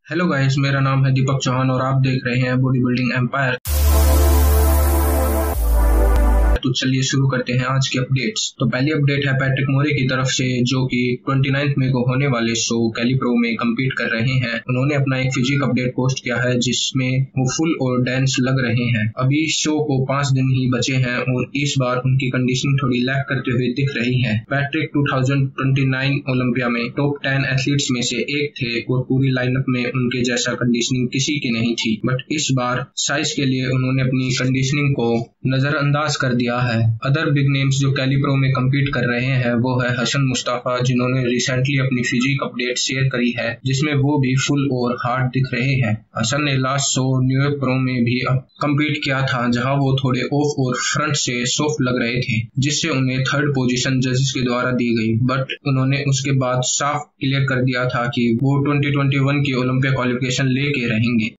Hello guys, मेरा नाम है दीपक चौहान और आप देख रहे हैं बॉडी बिल्डिंग एम्पायर। तो चलिए शुरू करते हैं आज की अपडेट्स। तो पहली अपडेट है पैट्रिक मोरे की तरफ से, जो कि 29 मई को होने वाले शो कैली प्रो में कम्पीट कर रहे हैं। उन्होंने अपना एक फिजिक अपडेट पोस्ट किया है जिसमें वो फुल और डांस लग रहे हैं। अभी शो को 5 दिन ही बचे हैं और इस बार उनकी कंडीशनिंग थोड़ी लैग करते हुए दिख रही है। पैट्रिक 2029 ओलंपिया में टॉप 10 एथलीट्स में से एक थे और पूरी लाइनअप में उनके जैसा कंडीशनिंग किसी की नहीं थी, बट इस बार साइज के लिए उन्होंने अपनी कंडीशनिंग को नजरअंदाज कर दिया है। अदर बिग नेम्स जो कैली प्रो में कम्पीट कर रहे हैं वो है हसन मुस्तफा, जिन्होंने रिसेंटली अपनी फिजिक अपडेट शेयर करी है जिसमें वो भी फुल और हार्ड दिख रहे हैं। हसन ने लास्ट शो न्यूयॉर्क प्रो में भी कम्पीट किया था, जहां वो थोड़े ऑफ और फ्रंट से सॉफ्ट लग रहे थे, जिससे उन्हें 3rd पोजीशन जजेस के द्वारा दी गई। बट उन्होंने उसके बाद साफ क्लियर कर दिया था कि वो 2021 की ओलंपिया क्वालिफिकेशन लेके रहेंगे।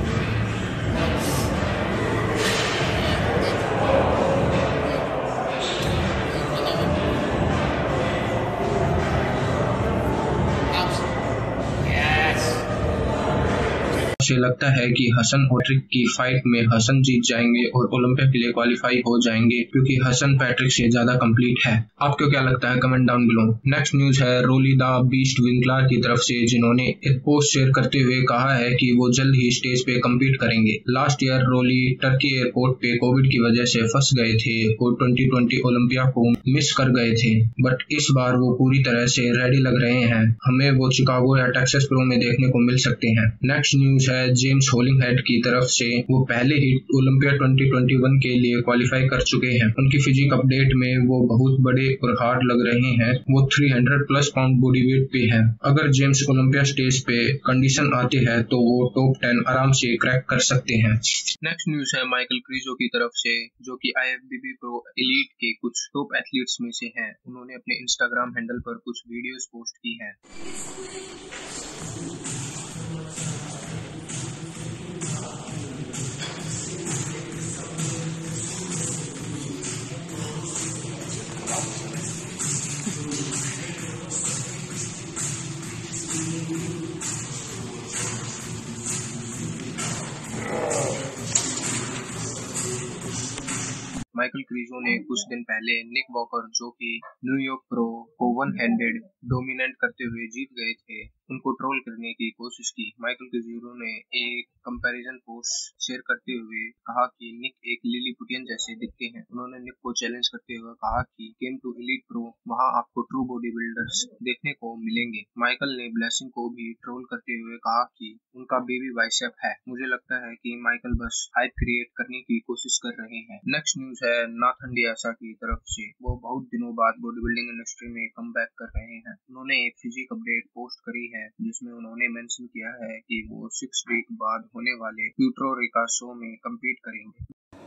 मुझे लगता है कि हसन और पैट्रिक की फाइट में हसन जीत जाएंगे और ओलंपिया के लिए क्वालिफाई हो जाएंगे, क्योंकि हसन पैट्रिक से ज्यादा कंप्लीट है। आपको क्या लगता है, comment down below. Next news है रोली द बीस्ट विंकलर की तरफ से, जिन्होंने एक पोस्ट शेयर करते हुए कहा है कि वो जल्द ही स्टेज पे कम्पीट करेंगे। Last year Roelly Turkey airport पे कोविड की वजह से फंस गए थे और 2020 ओलंपिया को मिस कर गए थे, बट इस बार वो पूरी तरह से रेडी लग रहे हैं। हमें वो चिकागो या टेक्सास प्रो में देखने को मिल सकते हैं। नेक्स्ट न्यूज है जेम्स होलिंगहेड की तरफ से, वो पहले ही ओलंपिया 2021 के लिए क्वालिफाई कर चुके हैं। उनकी फिजिक अपडेट में वो बहुत बड़े और हार्ड लग रहे हैं। वो 300+ पाउंड बॉडी वेट पे हैं। अगर जेम्स ओलंपिया स्टेज पे कंडीशन आते हैं तो वो टॉप 10 आराम से क्रैक कर सकते हैं। नेक्स्ट न्यूज है माइकल क्रीजो की तरफ से, जो कि IFBB प्रो एलीट के कुछ टॉप एथलीट्स में से हैं। उन्होंने अपने इंस्टाग्राम हैंडल पर कुछ वीडियोस पोस्ट की हैं। माइकल क्रीजो ने कुछ दिन पहले निक वॉकर, जो कि न्यूयॉर्क प्रो को वन हैंडेड डोमिनेट करते हुए जीत गए थे, उनको ट्रोल करने की कोशिश की। माइकल क्रीजो ने एक कंपैरिजन पोस्ट शेयर करते हुए कहा कि निक एक लिलीपुटियन जैसे दिखते हैं। उन्होंने निक को चैलेंज करते हुए कहा कि केम टू एलीट प्रो, वहां आपको ट्रू बॉडी बिल्डर्स देखने को मिलेंगे। माइकल ने ब्लेसिंग को भी ट्रोल करते हुए कहा कि उनका बेबी बाइसेप है। मुझे लगता है कि माइकल बस हाइप क्रिएट करने की कोशिश कर रहे हैं। नेक्स्ट न्यूज है नाथन डियासा की तरफ से, वो बहुत दिनों बाद बॉडी बिल्डिंग इंडस्ट्री में कम बैक कर रहे हैं। उन्होंने एक फिजिक अपडेट पोस्ट करी है जिसमें उन्होंने मेंशन किया है कि वो 6 वीक बाद होने वाले प्यूर्टो रिको शो में कम्पीट करेंगे।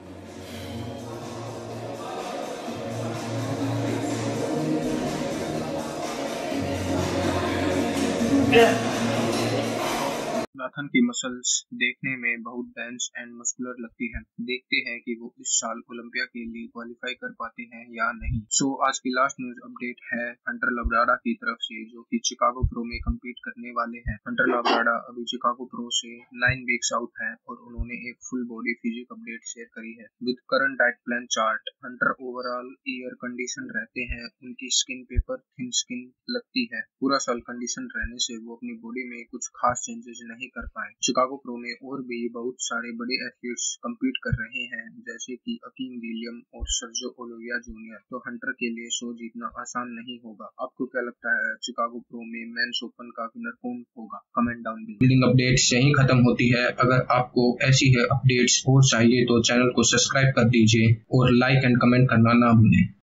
नाथन की मसल्स देखने में बहुत डेंस एंड मस्कुलर लगती हैं। देखते हैं कि वो इस साल ओलंपिया के लिए क्वालिफाई कर पाते हैं या नहीं। सो आज की लास्ट न्यूज अपडेट है हंटर लब्राडा की तरफ से, जो कि चिकागो प्रो में कम्पीट करने वाले हैं। हंटर लब्राडा अभी चिकागो प्रो से 9 वीक्स आउट है और उन्होंने एक full body physique update share करी है with current diet plan chart. Hunter overall year condition रहते हैं, उनकी स्किन पेपर थिन स्किन लगती है। पूरा साल कंडीशन रहने से वो अपनी बॉडी में कुछ खास चेंजेस नहीं कर पाए। चिकागो प्रो में और भी बहुत सारे बड़े एथलीट्स कम्पीट कर रहे हैं, जैसे कि अकीम विलियम और सर्जियो ओलिविया जूनियर। तो हंटर के लिए शो जीतना आसान नहीं होगा। आपको क्या लगता है, चिकागो प्रो में मेंस ओपन का विनर कौन होगा? Comment down below. Building updates यहीं खत्म होती है। अगर आपको ऐसी है अपडेट्स और चाहिए तो चैनल को सब्सक्राइब कर दीजिए और लाइक एंड कमेंट करना ना भूलें।